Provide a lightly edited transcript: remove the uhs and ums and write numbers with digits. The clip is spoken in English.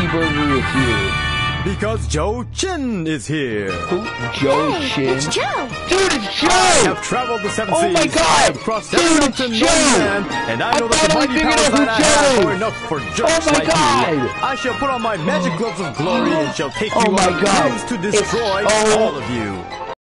Cheeseburger is here? Because Joe Chin is here. Who? Joe Chin? It's Joe. Dude, it's Joe! I have traveled the seven seas. Oh my God! I've crossed Dude, every it's mountain Joe! known to man, and I know that the thought I mighty figured powers out that I who have Joe are is. enough for jerks Oh my like God! you. I shall put on my magic gloves of glory and shall take Oh you my on a God! cruise to It's- destroy oh. all of you.